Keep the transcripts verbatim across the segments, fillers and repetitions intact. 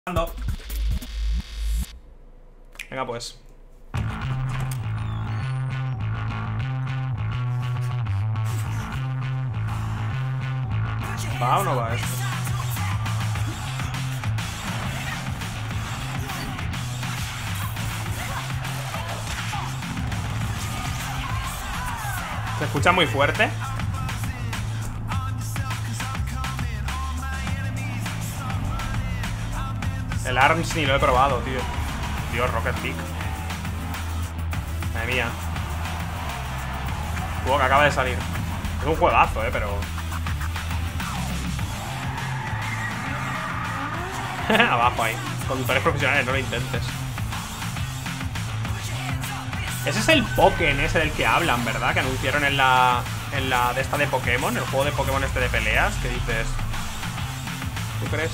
Venga pues. ¿Va o no va esto? ¿Se escucha muy fuerte? El ARMS ni lo he probado, tío. Dios, Rocket League. Madre mía. Juego que acaba de salir. Es un juegazo, eh, pero... Abajo ahí. Conductores profesionales, no lo intentes. Ese es el Pokémon ese del que hablan, ¿verdad? Que anunciaron en la... En la de esta de Pokémon. El juego de Pokémon este de peleas. Que dices... ¿Tú crees?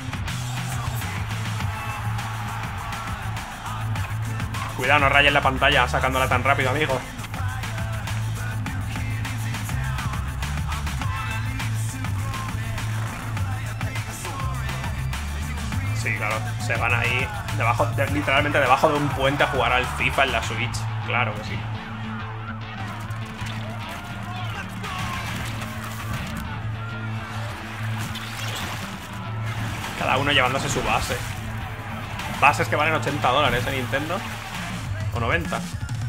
Cuidado, no rayes la pantalla sacándola tan rápido, amigo. Sí, claro, se van ahí debajo, de, literalmente debajo de un puente a jugar al FIFA en la Switch. Claro que sí. Cada uno llevándose su base. Bases que valen ochenta dólares en Nintendo. O noventa.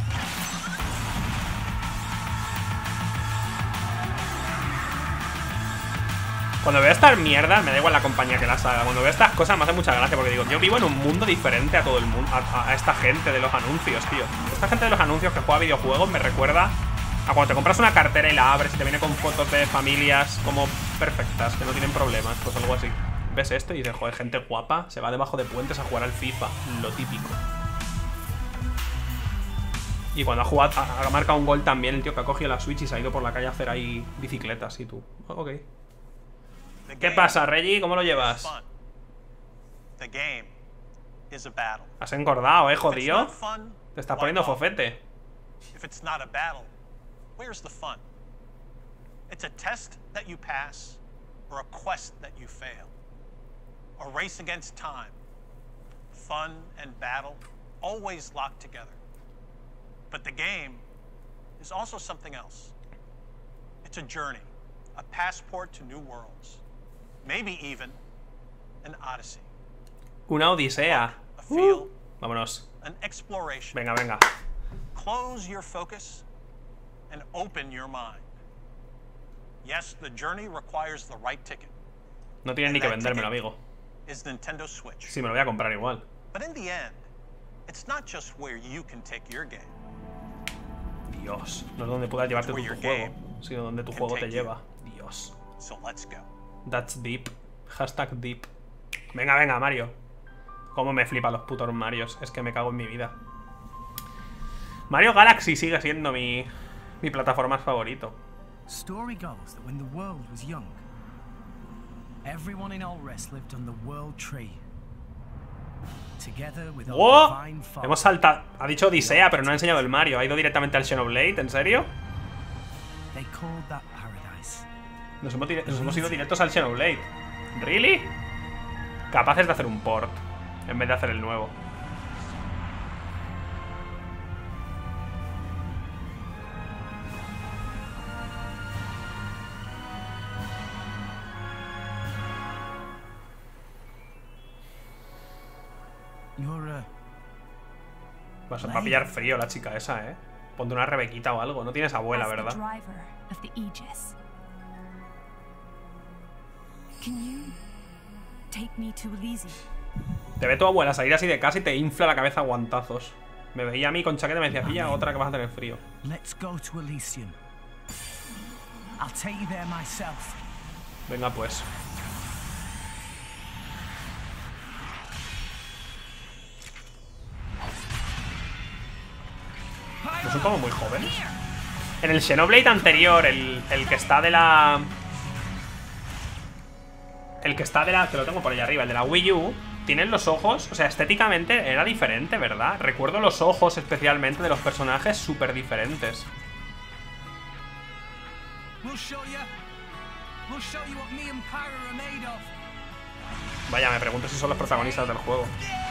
Cuando veo estas mierdas, me da igual la compañía que las haga. Cuando veo estas cosas me hace mucha gracia. Porque digo, yo vivo en un mundo diferente a todo el mundo. A, a esta gente de los anuncios, tío. Esta gente de los anuncios que juega videojuegos me recuerda a cuando te compras una cartera y la abres y te viene con fotos de familias como perfectas, que no tienen problemas. Pues algo así. Ves esto y dices, joder, gente guapa se va debajo de puentes a jugar al FIFA. Lo típico. Y cuando ha jugado, ha, ha marcado un gol también el tío que ha cogido la Switch y se ha ido por la calle a hacer ahí bicicletas. Y tú, oh, ok. ¿Qué pasa, Reggie? ¿Cómo lo llevas? Has engordado, eh, jodido. Te estás poniendo fofete. But the game is also something else. It's a journey, a passport to new worlds, maybe even an odyssey. Una odisea. A field, uh, vámonos. An exploration. Venga, venga. Close your focus and open your mind. Yes, the journey requires the right ticket. No tienes ni que vendérmelo, amigo. Is Nintendo Switch. Sí, me lo voy a comprar igual. But in the end, it's not just where you can take your game. Dios, no es donde puedas llevarte tu, tu juego, sino donde tu juego te lleva. Dios. That's deep. Hashtag deep. Venga, venga, Mario. Cómo me flipan los putos Marios. Es que me cago en mi vida. Mario Galaxy sigue siendo mi, mi plataforma favorito. Story goes that when the world was young, everyone in Alrest lived on the World Tree. ¡Oh! Hemos saltado. Ha dicho Odisea, pero no ha enseñado el Mario. Ha ido directamente al Xenoblade, ¿en serio? Nos hemos, nos hemos ido directos al Xenoblade. ¿Really? Capaces de hacer un port en vez de hacer el nuevo. Vas a pillar frío la chica esa, eh. Ponte una Rebequita o algo. No tienes abuela, ¿verdad? Te ve tu abuela salir así de casa y te infla la cabeza a guantazos. Me veía a mí con chaqueta y me decía, pilla otra que vas a tener frío. Venga, pues. ¿No son como muy jóvenes? En el Xenoblade anterior, el, el que está de la... El que está de la... Que lo tengo por allá arriba, el de la Wii U. Tienen los ojos, o sea, estéticamente era diferente, ¿verdad? Recuerdo los ojos especialmente de los personajes súper diferentes. Vaya, me pregunto si son los protagonistas del juego.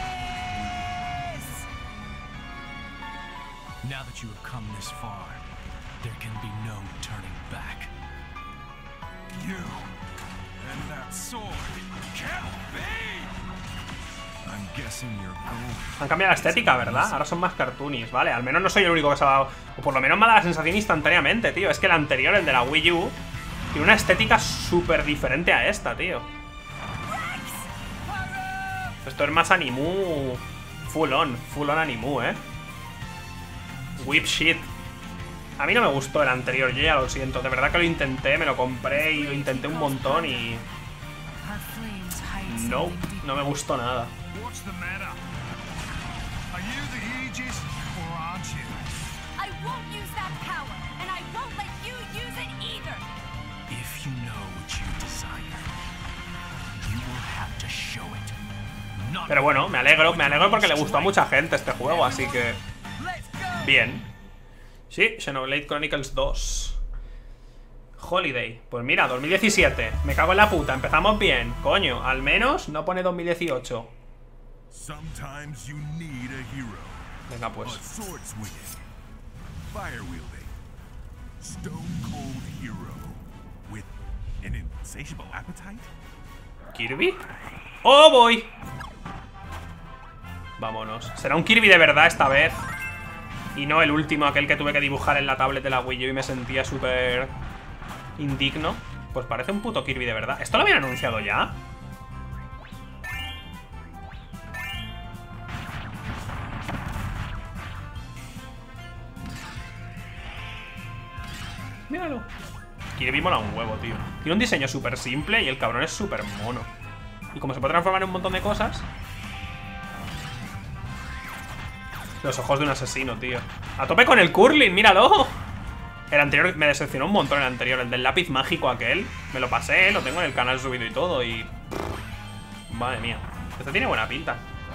Now that you have come this far, there can be no turning back. You and that sword can't be. I'm guessing you're going. Han cambiado la estética, ¿verdad? Ahora son más cartoonies, ¿vale? Al menos no soy el único que se ha dado. O por lo menos me ha dado la sensación instantáneamente, tío. Es que el anterior, el de la Wii U, tiene una estética súper diferente a esta, tío. Esto es más animu. Full on, full on animu, ¿eh? Whip shit. A mí no me gustó el anterior, yo ya lo siento. De verdad que lo intenté, me lo compré y lo intenté un montón y... No, no me gustó nada. Pero bueno, me alegro, me alegro porque le gustó a mucha gente este juego, así que... Bien. Sí, Xenoblade Chronicles dos. Holiday. Pues mira, dos mil diecisiete. Me cago en la puta, empezamos bien. Coño, al menos no pone dos mil dieciocho. Venga, pues. ¿Kirby? ¡Oh, voy! Vámonos. Será un Kirby de verdad esta vez. Y no el último, aquel que tuve que dibujar en la tablet de la Wii U y me sentía súper indigno. Pues parece un puto Kirby de verdad. ¿Esto lo habían anunciado ya? Míralo. Kirby mola un huevo, tío. Tiene un diseño súper simple y el cabrón es súper mono. Y como se puede transformar en un montón de cosas... Los ojos de un asesino, tío. ¡A tope con el curling! ¡Míralo! El anterior me decepcionó un montón, el anterior. El del lápiz mágico aquel. Me lo pasé, lo tengo en el canal subido y todo. Y... madre mía. Este tiene buena pinta.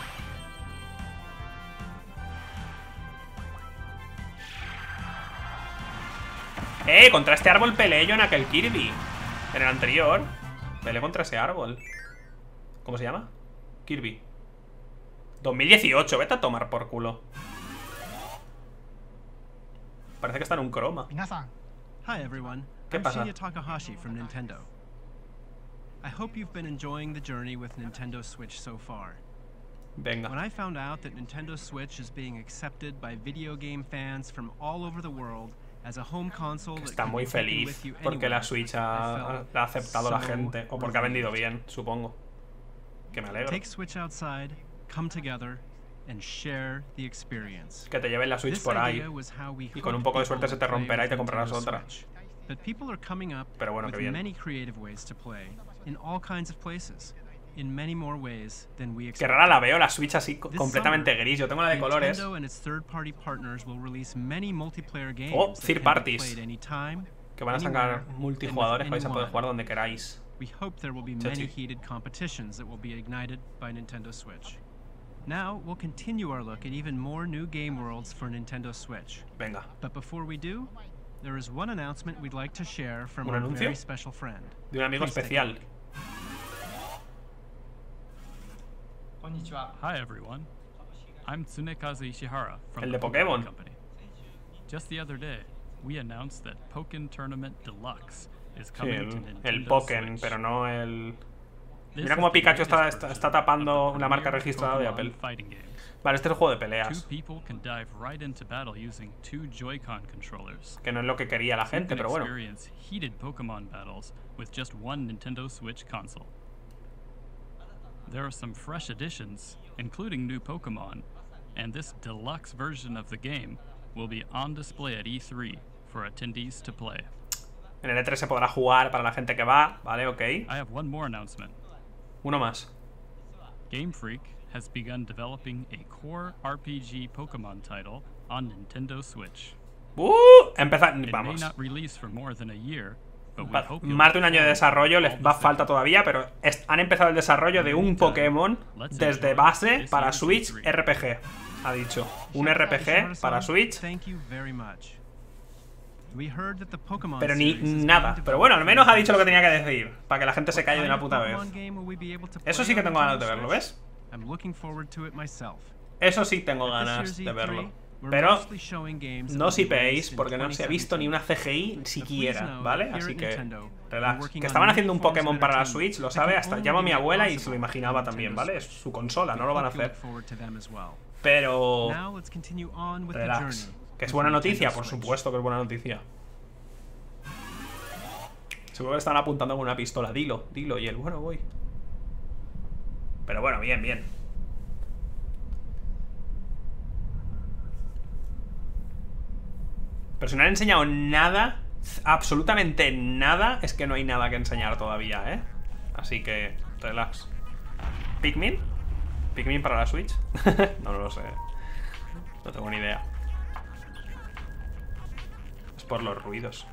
¡Eh! Contra este árbol peleé yo en aquel Kirby. En el anterior peleé contra ese árbol. ¿Cómo se llama? Kirby dos mil dieciocho, vete a tomar por culo. Parece que está en un croma. Hi everyone. ¿Qué I'm pasa? Shinya Takahashi from Nintendo. I hope you've been enjoying the journey with Nintendo Switch so far. When Venga. I found out that Nintendo Switch is being accepted by video game fans from all over the world as a home console that Está can muy be taken feliz with you porque la anywhere, Switch I ha, felt la ha aceptado la so gente. O porque ha vendido relieved. bien, supongo. Que me alegro. Take Switch outside, come together, and share the experience. Que te lleven la Switch This por ahí. idea was how we Y con un hoped poco de people suerte se te would play romperá y te with comprarás Nintendo otra. Switch. But people are coming up Pero bueno, que with bien. many creative ways to play in all kinds of places, in many more ways than we Que expected. rara la veo, la Switch así co- This completamente summer, gris. Yo tengo la de colores. Nintendo and its third-party partners will release many multiplayer games Oh, that third can be parties. played anytime, Que van a anywhere, sacar and with multijugadores. Vais a poder anyone. jugar donde queráis. We hope there will be Chachi. many heated competitions that will be ignited by Nintendo Switch. Now, we'll continue our look at even more new game worlds for Nintendo Switch. Venga. But before we do, there is one announcement we'd like to share from ¿Un our anuncio? very special friend. De un amigo Please take a especial. look. Hi everyone, I'm Tsunekazu Ishihara from El the de Pokémon. Company. Just the other day, we announced that Pokken Tournament Deluxe is Sí, coming to el, Nintendo el Pokken, Switch. pero no el... This Mira is cómo the Pikachu está, latest está, version está tapando of the una marca premier registrada de Pokémon Apple. fighting game. Vale, este es el juego de Two peleas. people can dive right into battle using two Joy-Con controllers. Que no es lo que quería la You gente, can pero bueno. experience heated Pokemon battles with just one Nintendo Switch console. There are some fresh additions, including new Pokemon, and this deluxe version of the game will be on display at E three for attendees to play. En el E tres se podrá jugar para la gente que va, ¿vale? Ok. I have one more announcement. Uno más. Game Freak has begun developing a core R P G Pokemon title on Nintendo Switch. ¡Uh! Empezar. It may Vamos. not release for more than a year, but we Va- hope you'll Más de un look año de forward desarrollo, to les all va the falta things. todavía, pero es- han empezado el desarrollo de un Pokémon desde base para Switch R P G. Ha dicho. Un R P G para Ishihara-san, Switch. Thank you very much. We heard that the Pokémon Pero ni series is nada. being Pero bueno, al menos ha dicho lo que tenía que developed. decir, para que la gente se What calle de kind una of puta vez. Pokémon game will we be able to Eso play sí que on tengo ganas de Nintendo verlo, Switch? ¿ves? I'm looking forward to it myself. Eso sí tengo At this ganas year's de E tres, verlo. we're Pero mostly showing games that no will be sipeéis released in porque no se ha visto ni una C G I siquiera, ¿vale? Así que relax. Que estaban haciendo un Pokémon para la Switch, lo sabe, hasta llamo a mi abuela y se lo imaginaba también, ¿vale? Es su consola, no lo van a hacer. Pero relax. Que es buena noticia, por supuesto que es buena noticia. Seguro que están apuntando con una pistola. Dilo, dilo, y él, bueno, voy. Pero bueno, bien, bien. Pero si no han enseñado nada, absolutamente nada, es que no hay nada que enseñar todavía, ¿eh? Así que, relax. ¿Pikmin? ¿Pikmin para la Switch? No, no lo sé. No tengo ni idea. Es por los ruidos.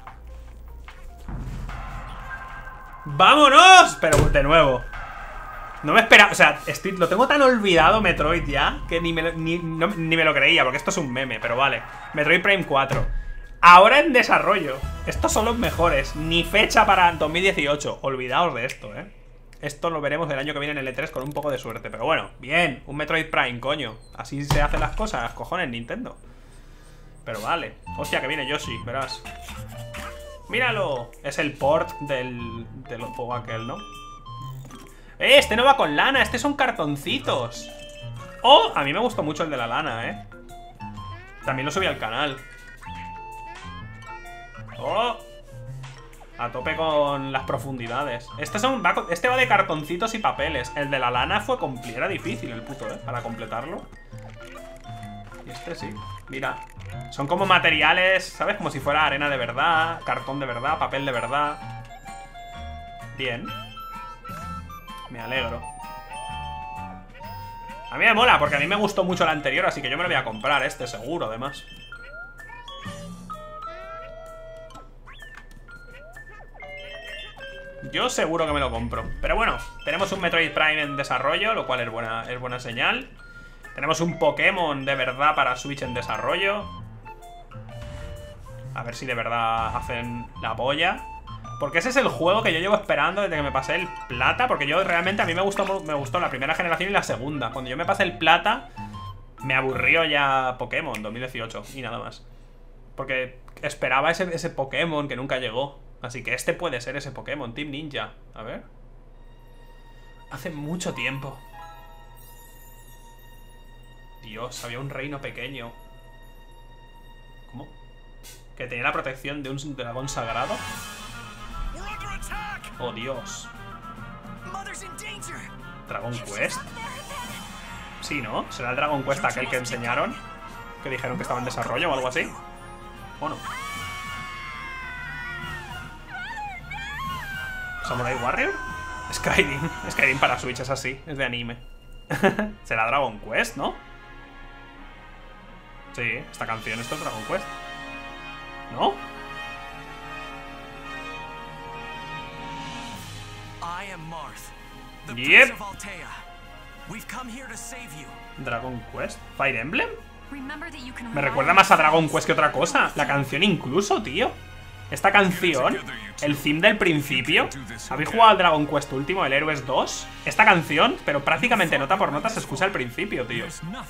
¡Vámonos! Pero de nuevo. No me esperaba, o sea, estoy, lo tengo tan olvidado Metroid ya, que ni me, ni, no, ni me lo creía, porque esto es un meme, pero vale. Metroid Prime cuatro. Ahora en desarrollo. Estos son los mejores. Ni fecha para dos mil dieciocho. Olvidaos de esto, eh. Esto lo veremos el año que viene en el E tres con un poco de suerte. Pero bueno, bien, un Metroid Prime, coño. Así se hacen las cosas, cojones, Nintendo. Pero vale. Hostia, que viene Yoshi, verás. ¡Míralo! Es el port del, del juego aquel, ¿no? ¡Eh! Este no va con lana, este son cartoncitos. ¡Oh! A mí me gustó mucho el de la lana, ¿eh? También lo subí al canal. ¡Oh! A tope con las profundidades. Este, son, va, este va de cartoncitos y papeles. El de la lana fue compli- era difícil el puto, ¿eh? Para completarlo. Y este sí. Mira. Son como materiales, ¿sabes? Como si fuera arena de verdad, cartón de verdad, papel de verdad. Bien. Me alegro. A mí me mola, porque a mí me gustó mucho el anterior, así que yo me lo voy a comprar este, seguro, además. Yo seguro que me lo compro. Pero bueno, tenemos un Metroid Prime en desarrollo, lo cual es buena, es buena señal. Tenemos un Pokémon de verdad para Switch en desarrollo. A ver si de verdad hacen la polla. Porque ese es el juego que yo llevo esperando desde que me pasé el plata. Porque yo realmente a mí me gustó, me gustó la primera generación y la segunda. Cuando yo me pasé el plata, me aburrió ya Pokémon dos mil dieciocho y nada más. Porque esperaba ese, ese Pokémon que nunca llegó. Así que este puede ser ese Pokémon, Team Ninja. A ver. Hace mucho tiempo. Dios, había un reino pequeño. ¿Cómo? Que tenía la protección de un dragón sagrado. Oh, Dios. ¿Dragon Quest? Sí, ¿no? ¿Será el Dragon Quest aquel que enseñaron? Que dijeron que estaba en desarrollo o algo así. Bueno. ¿Samurai Warrior? Skyrim. Skyrim para Switch es así, es de anime. ¿Será Dragon Quest, no? Sí, esta canción, esto es Dragon Quest. ¿No? Yep. Dragon Quest. ¿Fire Emblem? Me recuerda más a Dragon Quest que otra cosa. La canción incluso, tío. Esta canción, el theme del principio. ¿Habéis jugado al Dragon Quest último, el Heroes dos? Esta canción, pero prácticamente nota por nota se escucha al principio, tío.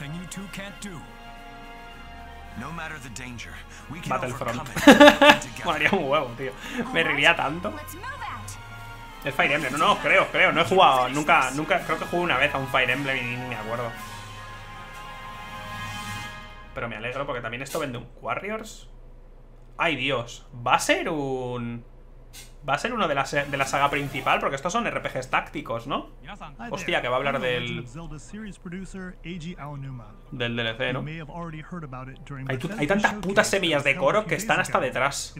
Battlefront. Molaría un huevo, tío. Me reiría tanto. El Fire Emblem, no, no, creo, creo. No he jugado, nunca, nunca, creo que jugué una vez a un Fire Emblem y ni, ni me acuerdo. Pero me alegro porque también esto vende un Warriors. Ay, Dios. Va a ser un... Va a ser uno de la, de la saga principal, porque estos son R P Gs tácticos, ¿no? Hostia, que va a hablar del... Del D L C, ¿no? Hay, hay tantas putas semillas de Korok que están hasta detrás.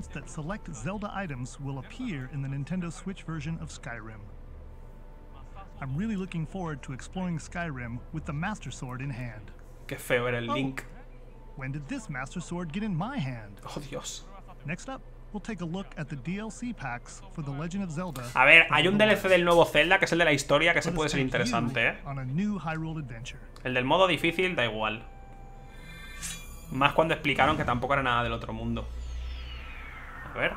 Qué feo era el Link. When did this Master Sword get in my hand? Oh, Dios. Next up, we'll take a look at the D L C packs for The Legend of Zelda. A ver, hay un D L C del nuevo Zelda que es el de la historia, que se puede ser interesante, ¿eh? El del modo difícil da igual. Más cuando explicaron que tampoco era nada del otro mundo. A ver.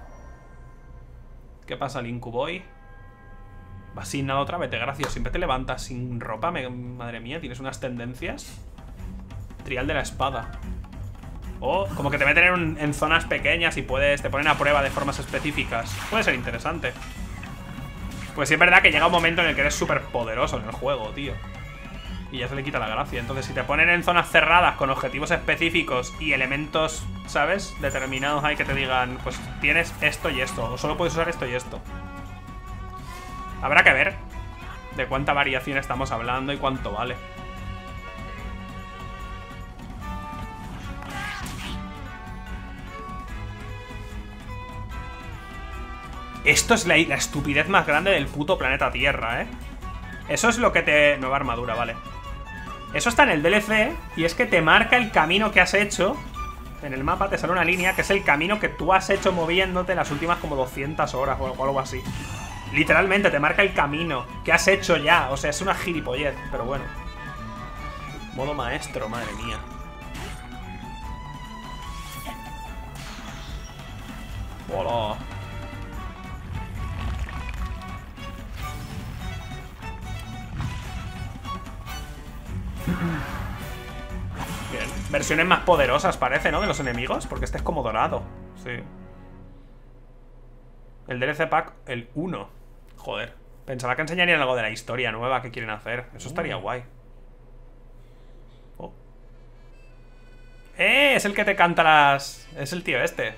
¿Qué pasa, Linku Boy? Vas sin nada otra vez, gracias. Siempre te levantas sin ropa, me... madre mía, tienes unas tendencias. Trial de la espada. O oh, como que te meten en, un, en zonas pequeñas y puedes, te ponen a prueba de formas específicas. Puede ser interesante. Pues sí es verdad que llega un momento en el que eres súper poderoso en el juego, tío. Y ya se le quita la gracia. Entonces si te ponen en zonas cerradas con objetivos específicos y elementos, ¿sabes? Determinados hay que te digan, pues tienes esto y esto, o solo puedes usar esto y esto. Habrá que ver de cuánta variación estamos hablando y cuánto vale. Esto es la, la estupidez más grande del puto planeta Tierra, ¿eh? Eso es lo que te... Nueva armadura, vale. Eso está en el D L C y es que te marca el camino que has hecho. En el mapa te sale una línea que es el camino que tú has hecho moviéndote las últimas como doscientas horas o algo así. Literalmente te marca el camino que has hecho ya. O sea, es una gilipollez, pero bueno. Modo maestro, madre mía. Hola. Bien. Versiones más poderosas parece, ¿no? De los enemigos, porque este es como dorado. Sí. El D L C Pack, el uno. Joder. Pensaba que enseñarían algo de la historia nueva que quieren hacer. Eso estaría guay. Oh. ¡Eh! Es el que te canta las... Es el tío este.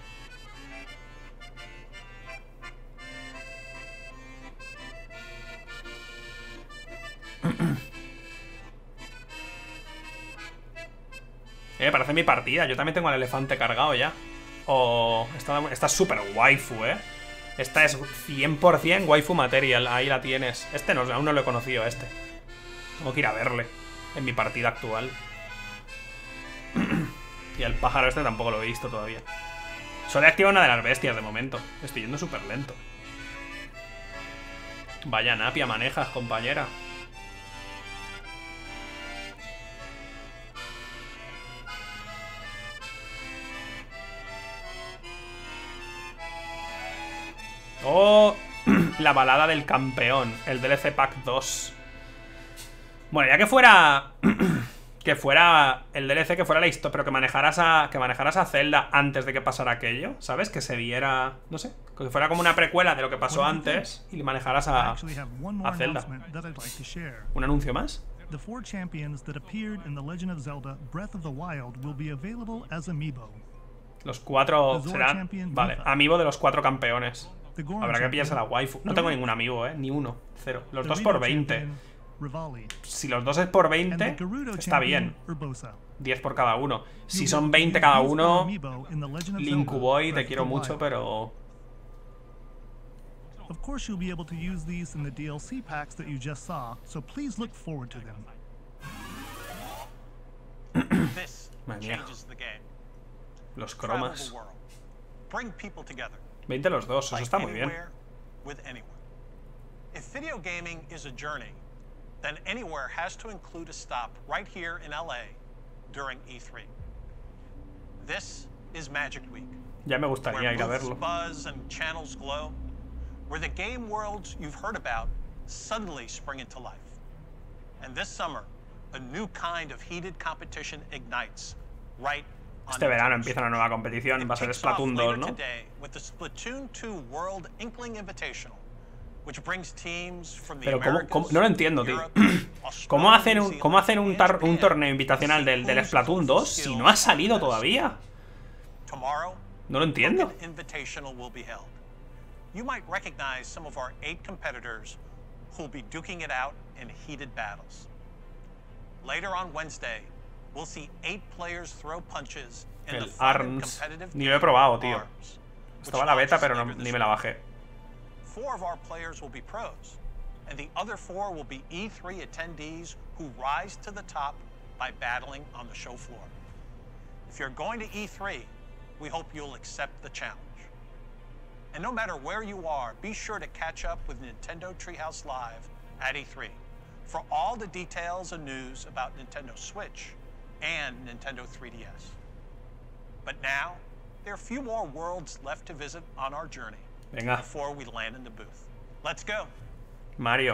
Eh, parece mi partida. Yo también tengo al elefante cargado ya. Oh, esta es súper waifu, eh. Esta es cien por cien waifu material. Ahí la tienes. Este no, aún no lo he conocido, este. Tengo que ir a verle en mi partida actual. Y el pájaro este tampoco lo he visto todavía. Solo he activado una de las bestias de momento. Estoy yendo súper lento. Vaya napia manejas, compañera. Oh, la balada del campeón. El D L C Pack dos. Bueno, ya que fuera que fuera el D L C, que fuera la historia, pero que manejaras a que manejaras a Zelda antes de que pasara aquello, ¿sabes? Que se viera, no sé, que fuera como una precuela de lo que pasó antes y manejaras a, a Zelda. ¿Un anuncio más? The four champions that appeared in The Legend of Zelda Breath of the Wild will be available as amiibo. Los cuatro serán, vale, amiibo de los cuatro campeones. Habrá que pillarse la waifu. No tengo ningún amigo, eh, ni uno, cero. Los dos por veinte. Si los dos es por veinte, está bien. diez por cada uno. Si son veinte cada uno, Linku Boy, te quiero mucho, pero... Of course you'll be able to use these in the D L C packs that you just saw, so please look forward to them. Madre mía. Los cromas. veinte los dos, eso está muy bien. If video gaming is a journey, then anywhere has to include a stop right here in L A during E three. This is Magic Week. Ya me gustaría ir a verlo. Buzz and channels glow, where the game worlds you've heard about suddenly spring into life. And this summer, a new kind of heated competition ignites right on Este verano empieza una nueva competición, va a ser Splatoon dos, ¿no? Pero ¿cómo, cómo? No lo entiendo, tío. ¿Cómo hacen un, cómo hacen un, tar, un torneo invitacional del, del Splatoon dos si no ha salido todavía? No lo entiendo. You might recognize some of our eight competitors who'll be duking it out in heated battles. Later on Wednesday, we'll see eight players throw punches in the fun and competitive ni lo he probado, tío. Estaba la beta, pero no, ni me la bajé. Four of our players will be pros, and the other four will be E three attendees who rise to the top by battling on the show floor. If you're going to E three, we hope you'll accept the challenge. And no matter where you are, be sure to catch up with Nintendo Treehouse Live at E three for all the details and news about Nintendo Switch and Nintendo three D S. But now, There are a few more worlds left to visit on our journey Venga. before we land in the booth. Let's go. Mario.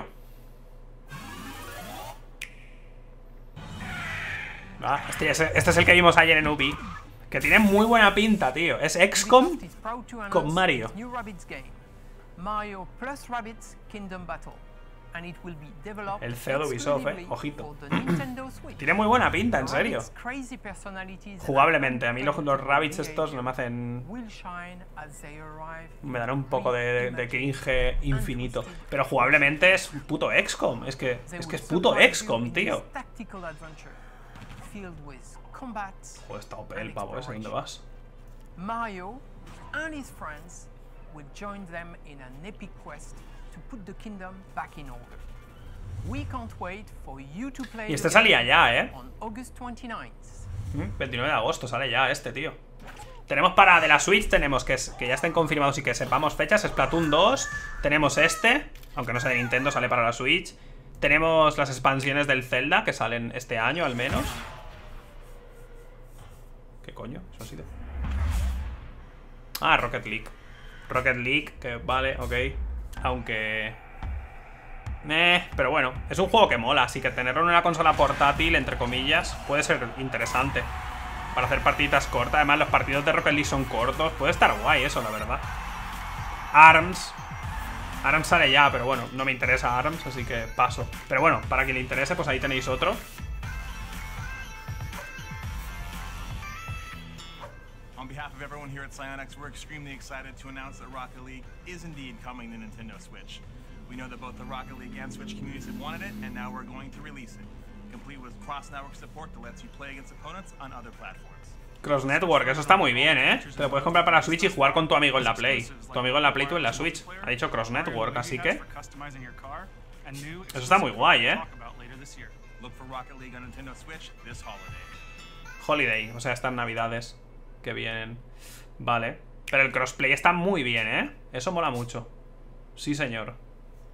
Ah, este, es, este es el que vimos ayer en Ubi. Que tiene muy buena pinta, tío. Es X COM con Mario. Mario plus Rabbids Kingdom Battle. And it will be developed El C E O de Ubisoft, eh. Ojito. for the Nintendo Switch. Tiene muy buena pinta, en serio. Rabbids' crazy personalities Jugablemente, a mí los, los Rabbids and estos no me hacen... will shine as they arrive Me dan un poco de, de cringe infinito. Pero jugablemente es un puto X COM. Es que They es, que es will puto surprise X you COM, in tío. this tactical adventure filled with combat Joder, está O P el pavo ese, ¿dónde vas? Mario and his friends will join them in an epic quest to put the kingdom back in order. We can't wait for you to play Y este the salía game ya, ¿eh? on August twenty-ninth. Mm, veintinueve de agosto sale ya este, tío. Tenemos para de la Switch, tenemos que, es, que ya estén confirmados y que sepamos fechas. Splatoon dos, tenemos este, aunque no sea de Nintendo, sale para la Switch. Tenemos las expansiones del Zelda, que salen este año al menos. ¿Qué coño? Eso ha sido. Ah, Rocket League. Rocket League, que vale, ok. Aunque... Eh, pero bueno, es un juego que mola, así que tenerlo en una consola portátil, entre comillas, puede ser interesante para hacer partiditas cortas. Además, los partidos de Rocket League son cortos. Puede estar guay eso, la verdad. ARMS. ARMS sale ya, pero bueno, no me interesa ARMS, así que paso. Pero bueno, para quien le interese, pues ahí tenéis otro. On behalf of everyone here at Psyonix, we're extremely excited to announce that Rocket League is indeed coming to Nintendo Switch. We know that both the Rocket League and Switch communities have wanted it, and now we're going to release it, complete with cross-network support that lets you play against opponents on other platforms. Cross Network, eso está muy bien, ¿eh? Te lo puedes comprar para Switch y jugar con tu amigo en la Play. Tu amigo en la Play, tú en la Switch. Ha dicho Cross Network, así que... Eso está muy guay, ¿eh? Look for Rocket League on Nintendo Switch this holiday. Holiday, o sea, estas navidades que vienen. Vale. Pero el crossplay está muy bien, ¿eh? Eso mola mucho. Sí, señor.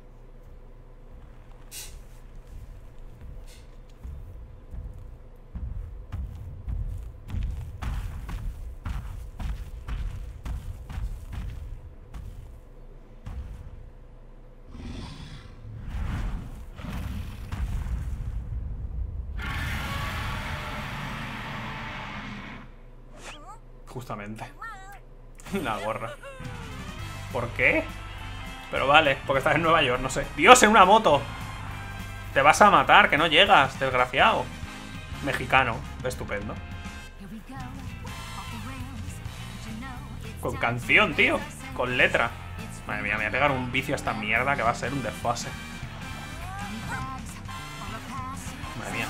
Justamente. La gorra. ¿Por qué? Pero vale, porque estás en Nueva York, no sé. ¡Dios, en una moto! Te vas a matar, que no llegas, desgraciado. Mexicano, estupendo. Con canción, tío. Con letra. Madre mía, me voy a pegar un vicio a esta mierda que va a ser un desfase. Madre mía.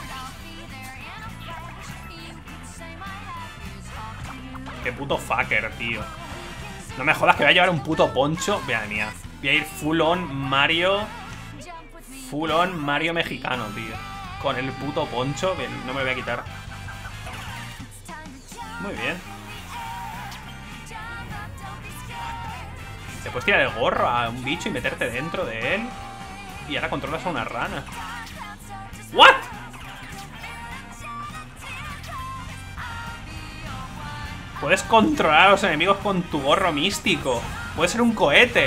Qué puto fucker, tío. No me jodas que voy a llevar un puto poncho. Madre mía. Voy a ir full on Mario. Full on Mario mexicano, tío. Con el puto poncho. Bien, no me lo voy a quitar. Muy bien. Te puedes tirar el gorro a un bicho y meterte dentro de él. Y ahora controlas a una rana. ¿What? Puedes controlar a los enemigos con tu gorro místico. Puede ser un cohete.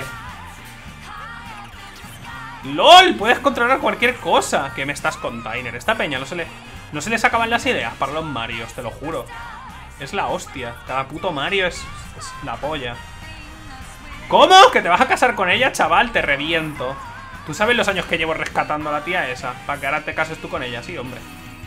¡Lol! Puedes controlar cualquier cosa. ¿Qué me estás container? Esta peña no se le... No se les acaban las ideas para los Marios, te lo juro. Es la hostia. Cada puto Mario es, es la polla. ¿Cómo? ¿Que te vas a casar con ella, chaval? Te reviento. ¿Tú sabes los años que llevo rescatando a la tía esa? Para que ahora te cases tú con ella, sí, hombre.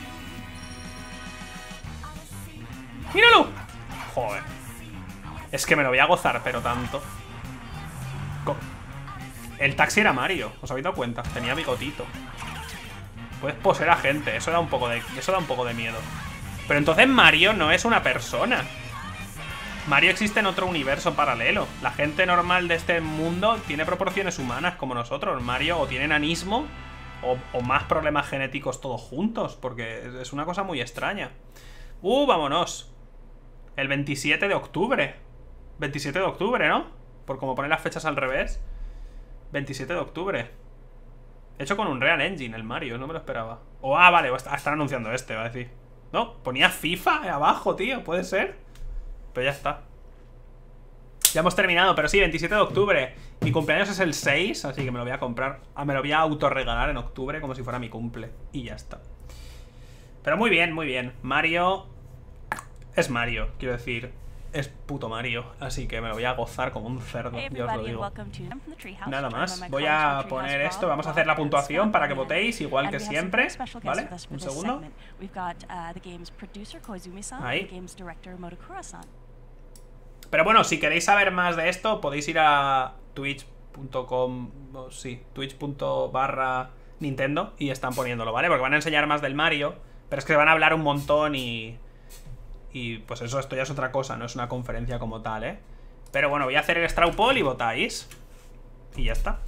¡Míralo! Joder. Es que me lo voy a gozar, pero tanto. Co El taxi era Mario, ¿os habéis dado cuenta? Tenía bigotito. Puedes poseer a gente, eso da un poco de, eso da un poco de miedo. Pero entonces Mario no es una persona. Mario existe en otro universo paralelo. La gente normal de este mundo tiene proporciones humanas como nosotros. Mario o tiene enanismo o, o más problemas genéticos todos juntos, porque es una cosa muy extraña. Uh, vámonos. El veintisiete de octubre. veintisiete de octubre, ¿no? Por como poner las fechas al revés. veintisiete de octubre. Hecho con un Real Engine, el Mario, no me lo esperaba. Oh, ah, vale, están anunciando este, va a decir. No, ponía FIFA abajo, tío, ¿puede ser? Pero ya está. Ya hemos terminado, pero sí, veintisiete de octubre. Mi cumpleaños es el seis, así que me lo voy a comprar. Ah, me lo voy a autorregalar en octubre como si fuera mi cumple. Y ya está. Pero muy bien, muy bien. Mario es Mario, quiero decir. Es puto Mario, así que me lo voy a gozar como un cerdo, ya os lo digo. Nada más, voy a poner esto, vamos a hacer la puntuación para que votéis, igual que siempre, ¿vale? Un segundo. Ahí. Pero bueno, si queréis saber más de esto, podéis ir a twitch punto com, oh, sí, twitch punto barra Nintendo y están poniéndolo, ¿vale? Porque van a enseñar más del Mario, pero es que van a hablar un montón y... Y pues eso, esto ya es otra cosa, no es una conferencia como tal, ¿eh? Pero bueno, voy a hacer el straw poll y votáis. Y ya está.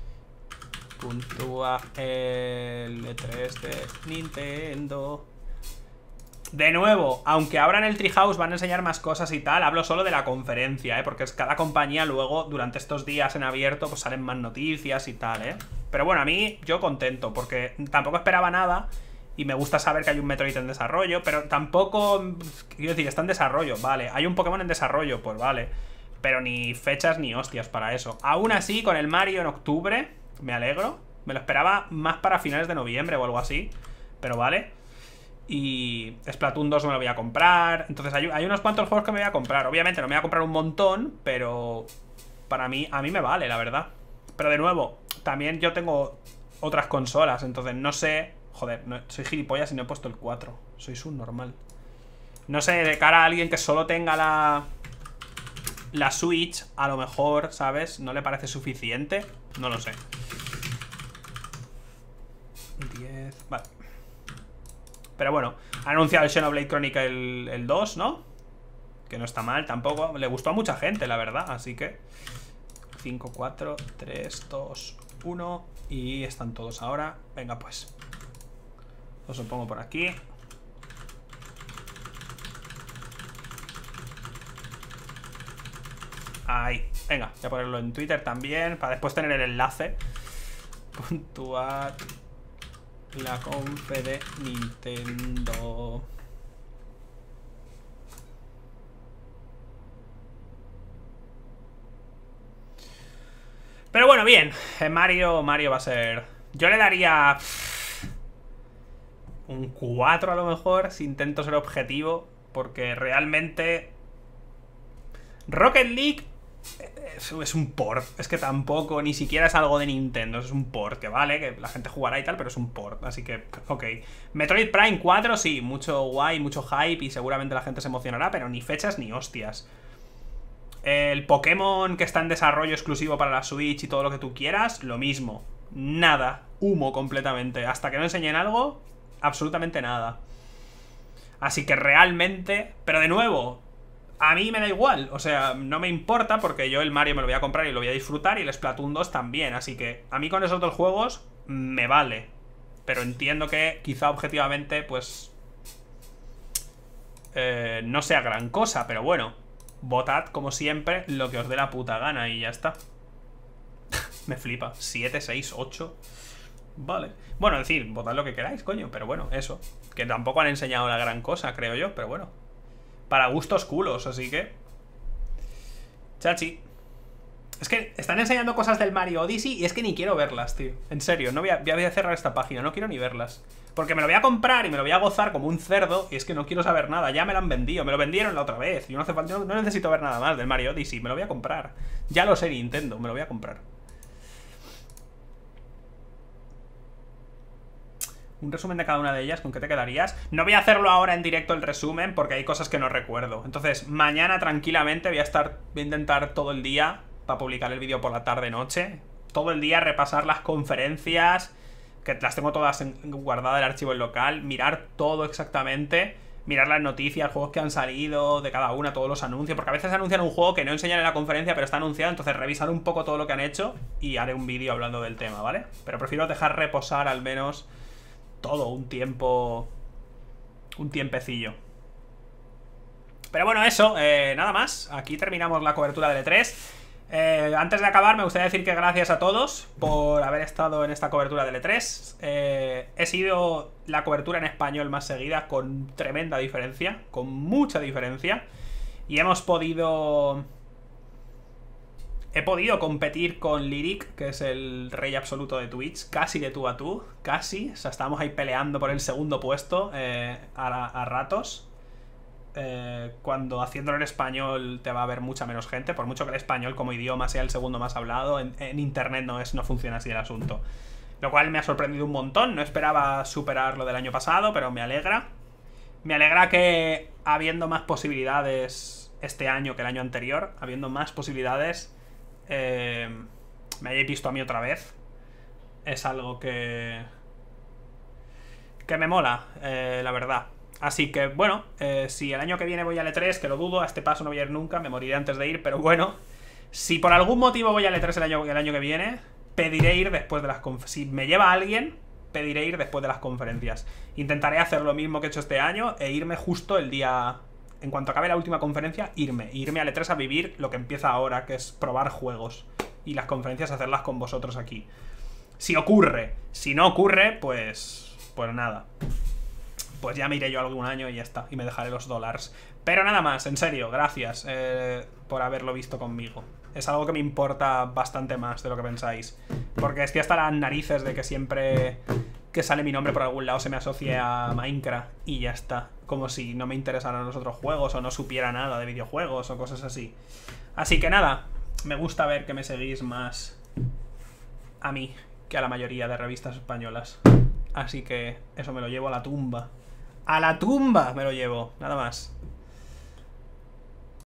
Puntúa el E tres de Nintendo. De nuevo, aunque abran el Treehouse van a enseñar más cosas y tal, hablo solo de la conferencia, ¿eh? Porque es cada compañía luego, durante estos días en abierto, pues salen más noticias y tal, ¿eh? Pero bueno, a mí, yo contento, porque tampoco esperaba nada. Y me gusta saber que hay un Metroid en desarrollo, pero tampoco... Quiero decir, está en desarrollo, vale. Hay un Pokémon en desarrollo, pues vale. Pero ni fechas ni hostias para eso. Aún así, con el Mario en octubre, me alegro. Me lo esperaba más para finales de noviembre o algo así. Pero vale. Y Splatoon dos me lo voy a comprar. Entonces hay, hay unos cuantos juegos que me voy a comprar. Obviamente no me voy a comprar un montón, pero... Para mí, a mí me vale, la verdad. Pero de nuevo, también yo tengo otras consolas, entonces no sé... Joder, no, soy gilipollas y no he puesto el cuatro. Soy subnormal. No sé, de cara a alguien que solo tenga la... La Switch, a lo mejor, ¿sabes? ¿No le parece suficiente? No lo sé. diez... Vale. Pero bueno, ha anunciado el Xenoblade Chronicle el, el dos, ¿no? Que no está mal tampoco. Le gustó a mucha gente, la verdad, así que... cinco, cuatro, tres, dos, uno... Y están todos ahora. Venga, pues... Os lo pongo por aquí. Ahí. Venga, voy a ponerlo en Twitter también, para después tener el enlace. Puntuar la confe de Nintendo. Pero bueno, bien. Mario, Mario va a ser... Yo le daría... un cuatro a lo mejor, si intento ser objetivo, porque realmente Rocket League es, es un port, es que tampoco, ni siquiera es algo de Nintendo, es un port, que vale, que la gente jugará y tal, pero es un port, así que, ok. Metroid Prime cuatro, sí, mucho guay, mucho hype y seguramente la gente se emocionará, pero ni fechas ni hostias. El Pokémon que está en desarrollo exclusivo para la Switch y todo lo que tú quieras, lo mismo, nada, humo completamente, hasta que no enseñen algo... Absolutamente nada. Así que realmente... Pero de nuevo, a mí me da igual. O sea, no me importa porque yo el Mario me lo voy a comprar y lo voy a disfrutar. Y el Splatoon dos también. Así que a mí con esos dos juegos me vale. Pero entiendo que quizá objetivamente pues... Eh, no sea gran cosa. Pero bueno, votad como siempre lo que os dé la puta gana y ya está. Me flipa. siete, seis, ocho... Vale. Bueno, es decir, votad lo que queráis, coño. Pero bueno, eso. Que tampoco han enseñado la gran cosa, creo yo. Pero bueno. Para gustos culos, así que... Chachi. Es que están enseñando cosas del Mario Odyssey y es que ni quiero verlas, tío. En serio, no voy a, voy a cerrar esta página. No quiero ni verlas. Porque me lo voy a comprar y me lo voy a gozar como un cerdo. Y es que no quiero saber nada. Ya me lo han vendido. Me lo vendieron la otra vez. Yo no, hace falta, no, no necesito ver nada más del Mario Odyssey. Me lo voy a comprar. Ya lo sé, Nintendo. Me lo voy a comprar. Un resumen de cada una de ellas, ¿con qué te quedarías? No voy a hacerlo ahora en directo el resumen porque hay cosas que no recuerdo. Entonces, mañana tranquilamente voy a estar, voy a intentar todo el día para publicar el vídeo por la tarde-noche. Todo el día repasar las conferencias, que las tengo todas en, guardadas el archivo en local, mirar todo exactamente, mirar las noticias, juegos que han salido de cada una, todos los anuncios, porque a veces anuncian un juego que no enseñan en la conferencia pero está anunciado, entonces revisar un poco todo lo que han hecho y haré un vídeo hablando del tema, ¿vale? Pero prefiero dejar reposar al menos... todo, un tiempo... Un tiempecillo. Pero bueno, eso, eh, nada más. Aquí terminamos la cobertura del E tres. eh, Antes de acabar me gustaría decir que gracias a todos por haber estado en esta cobertura del E tres. eh, He sido la cobertura en español más seguida, con tremenda diferencia, con mucha diferencia. Y hemos podido... He podido competir con Lyric, que es el rey absoluto de Twitch, casi de tú a tú, casi. O sea, estábamos ahí peleando por el segundo puesto eh, a, a ratos. Eh, cuando haciéndolo en español te va a ver mucha menos gente, por mucho que el español como idioma sea el segundo más hablado, en, en internet no, es, no funciona así el asunto. Lo cual me ha sorprendido un montón, no esperaba superar lo del año pasado, pero me alegra. Me alegra que habiendo más posibilidades este año que el año anterior, habiendo más posibilidades... Eh, me hayáis visto a mí otra vez. Es algo que que me mola, eh, la verdad. Así que bueno, eh, si el año que viene voy al E tres, que lo dudo, a este paso no voy a ir nunca, me moriré antes de ir, pero bueno, si por algún motivo voy al E tres el año, el año que viene, pediré ir después de las conferencias. Si me lleva alguien, pediré ir después de las conferencias. Intentaré hacer lo mismo que he hecho este año e irme justo el día... En cuanto acabe la última conferencia, irme. Irme al E tres a vivir lo que empieza ahora, que es probar juegos. Y las conferencias hacerlas con vosotros aquí. Si ocurre. Si no ocurre, pues... Pues nada. Pues ya me iré yo algún año y ya está. Y me dejaré los dólares. Pero nada más, en serio, gracias eh, por haberlo visto conmigo. Es algo que me importa bastante más de lo que pensáis. Porque estoy hasta las narices de que siempre... que sale mi nombre por algún lado se me asocie a Minecraft y ya está. Como si no me interesaran los otros juegos o no supiera nada de videojuegos o cosas así. Así que nada, me gusta ver que me seguís más a mí que a la mayoría de revistas españolas. Así que eso me lo llevo a la tumba. ¡A la tumba! Me lo llevo, nada más.